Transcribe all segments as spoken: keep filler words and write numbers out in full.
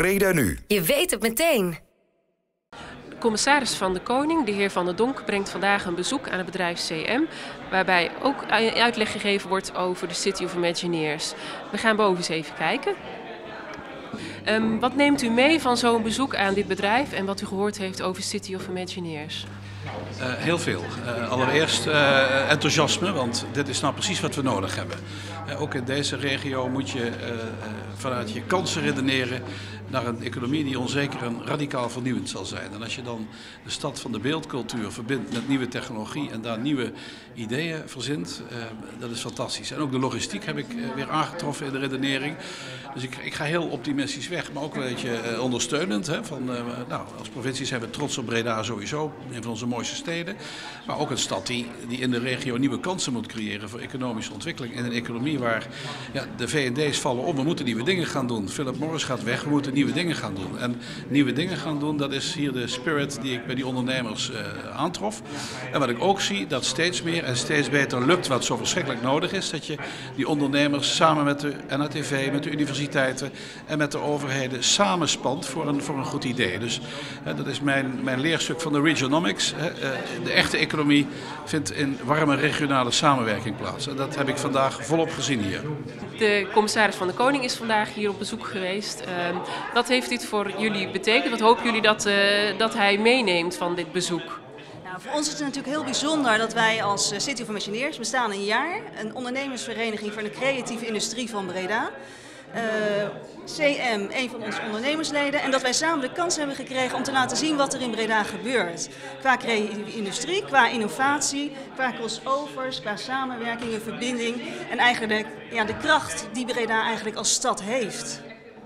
Breda Nu. Je weet het meteen. De commissaris van de Koning, de heer Van der Donk, brengt vandaag een bezoek aan het bedrijf C M, waarbij ook uitleg gegeven wordt over de City of Imagineers. We gaan boven eens even kijken. Um, wat neemt u mee van zo'n bezoek aan dit bedrijf en wat u gehoord heeft over City of Imagineers? Uh, heel veel. Uh, allereerst uh, enthousiasme, want dit is nou precies wat we nodig hebben. Uh, ook in deze regio moet je uh, uh, vanuit je kansen redeneren naar een economie die onzeker en radicaal vernieuwend zal zijn. En als je dan de stad van de beeldcultuur verbindt met nieuwe technologie en daar nieuwe ideeën verzint, uh, dat is fantastisch. En ook de logistiek heb ik uh, weer aangetroffen in de redenering. Dus ik, ik ga heel optimistisch weg, maar ook een beetje uh, ondersteunend. Hè, van, uh, nou, als provincie zijn we trots op Breda sowieso, een van onze mooiste steden. Maar ook een stad die, die in de regio nieuwe kansen moet creëren voor economische ontwikkeling. In een economie waar ja, de V en D's vallen om, we moeten nieuwe dingen gaan doen. Philip Morris gaat weg, we moeten nieuwe dingen gaan doen. En nieuwe dingen gaan doen, dat is hier de spirit die ik bij die ondernemers uh, aantrof. En wat ik ook zie, dat steeds meer en steeds beter lukt wat zo verschrikkelijk nodig is. Dat je die ondernemers samen met de N A T V, met de universiteiten en met de overheden samenspant voor een, voor een goed idee. Dus uh, dat is mijn, mijn leerstuk van de Regionomics. Uh, de echte economie vindt in warme regionale samenwerking plaats. En dat heb ik vandaag volop gezien hier. De commissaris van de Koning is vandaag hier op bezoek geweest. Uh, wat heeft dit voor jullie betekend? Wat hopen jullie dat, uh, dat hij meeneemt van dit bezoek? Nou, voor ons is het natuurlijk heel bijzonder dat wij als City of Imagineers bestaan een jaar. Een ondernemersvereniging voor de creatieve industrie van Breda. Uh, C M, een van onze ondernemersleden, en dat wij samen de kans hebben gekregen om te laten zien wat er in Breda gebeurt. Qua creatieve industrie, qua innovatie, qua crossovers, qua samenwerking en verbinding en eigenlijk ja, de kracht die Breda eigenlijk als stad heeft.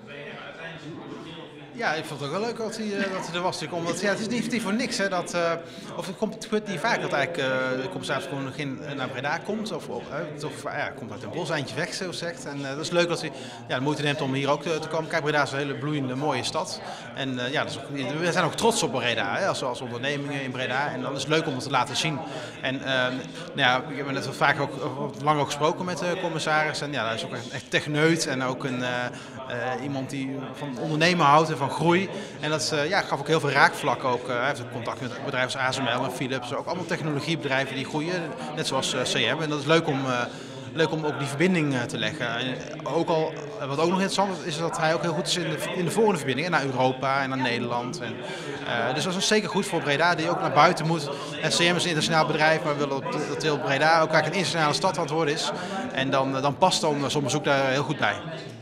Ja, ik vond het ook wel leuk dat hij, dat hij er was. Omdat, ja, het is niet, niet voor niks. Hè, dat, uh, of het komt gebeurt niet vaak dat eigenlijk, uh, de commissaris van de Koningin naar Breda komt. Of, of, uh, of ja, komt uit een bos, eindje weg, zo zegt. En uh, dat is leuk dat hij ja, de moeite neemt om hier ook te, te komen. Kijk, Breda is een hele bloeiende, mooie stad. En uh, ja, dat is ook, we zijn ook trots op Breda, hè, als, als ondernemingen in Breda. En dan is het leuk om het te laten zien. En uh, nou ja, ik heb net vaak ook, lang ook gesproken met de commissaris. En ja, hij is ook echt, echt techneut en ook een, uh, uh, iemand die van ondernemen houdt en van groei. En dat uh, ja, gaf ook heel veel raakvlakken. Ook, uh, hij heeft ook contact met bedrijven als A S M L en Philips. Ook allemaal technologiebedrijven die groeien, net zoals uh, C M. En dat is leuk om, uh, leuk om ook die verbinding uh, te leggen. En ook al, wat ook nog interessant is, is dat hij ook heel goed is in de, in de volgende verbindingen. Naar Europa en naar Nederland. En, uh, dus dat is zeker goed voor Breda, die ook naar buiten moet. En C M is een internationaal bedrijf, maar we willen dat heel Breda ook eigenlijk een internationale stad aan het worden is. En dan, dan past dan zo'n bezoek daar heel goed bij.